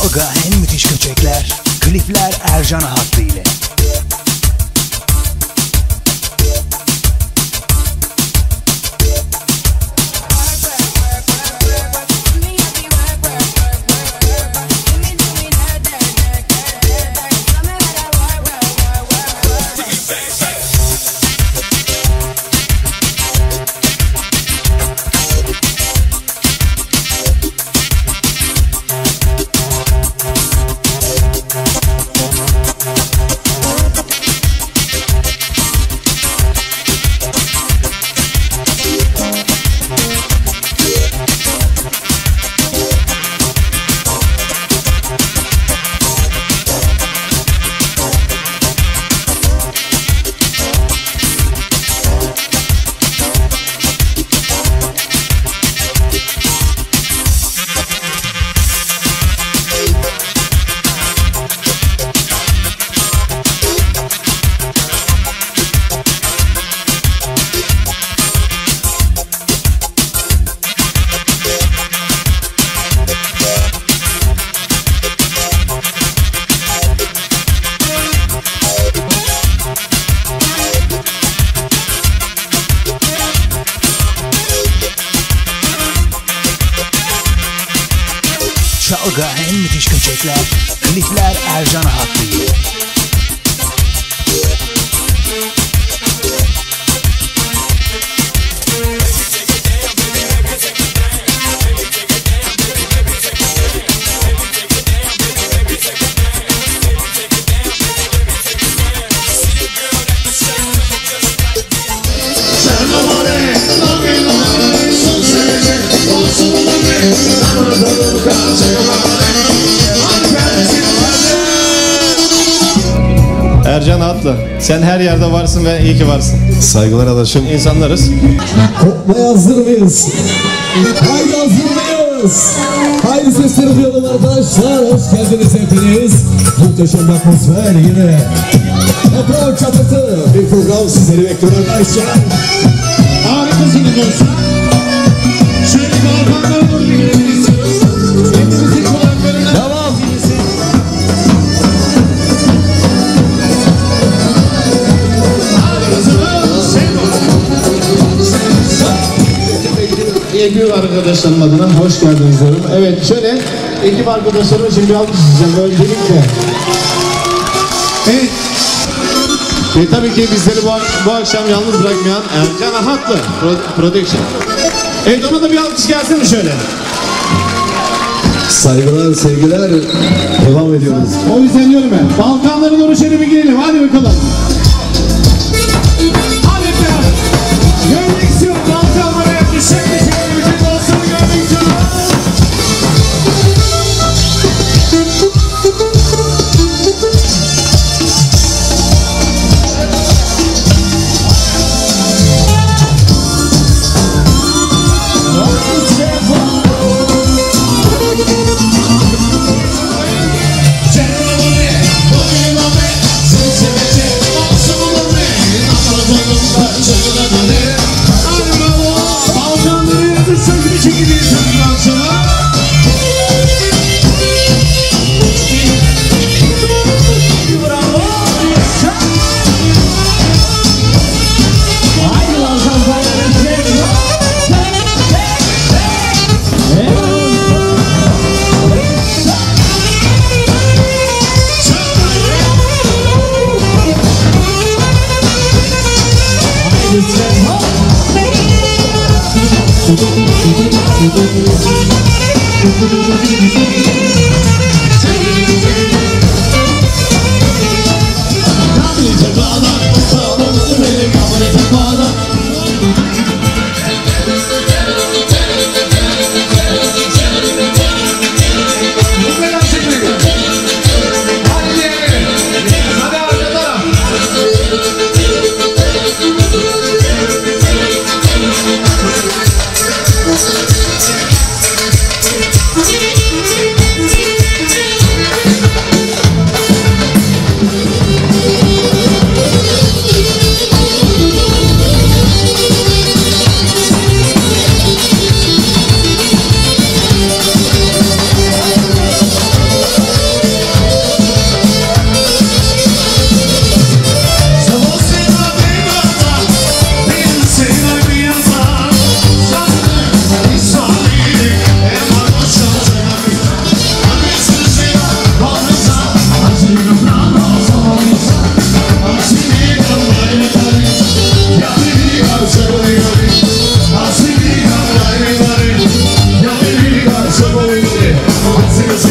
Çalga en müthiş köçekler, klipler Ercan Ahatlı ile. Çalga en müthiş köçekler, klipler Ercan Ahatlı ile. Ercan Ahatlı, sen her yerde varsın ve iyi ki varsın. Saygılar adaşım. İnsanlarız. Kopmaya hazır mıyız? Haydi hazır mıyız? Haydi sesleri duyalım arkadaşlar. Hoş geldiniz hepiniz. Muhteşem atmosfer yine. Yaprak çatısı. Bir program sizleri bekliyor arkadaşlar. Harikasınız dostlar. Şöyle balkonlara doğru gidelim istiyoruz. Hepimizin kulaklarına. Devam. Ekip arkadaşlarım adına hoş geldiniz diyorum. Evet, şöyle ekip arkadaşlarıma şimdi bir alkış isteyeceğim öncelikle. Evet. Ve tabii ki bizleri bu akşam yalnız bırakmayan Ercan Ahatlı Production. Evet, ona da bir alkış gelsin mi şöyle? Saygılar, sevgiler. Devam ediyoruz. O yüzden diyorum ben. Balkanlara doğru şöyle bir girelim. Hadi bakalım. Hadi beraber. Görmek istiyorum. Balkanlara düşecek bir şey. Bütün dostları görmek istiyorum.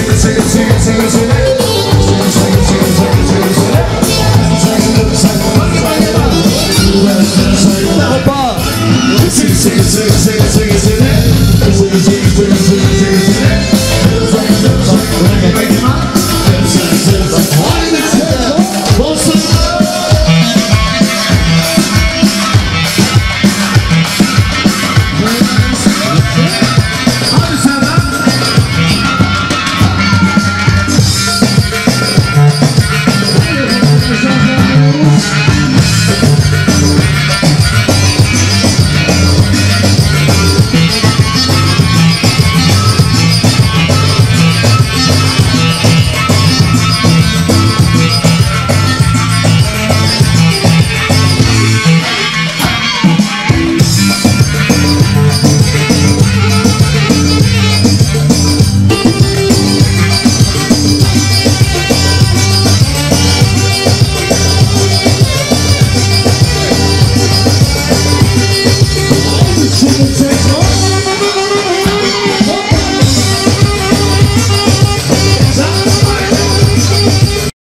Hoppa.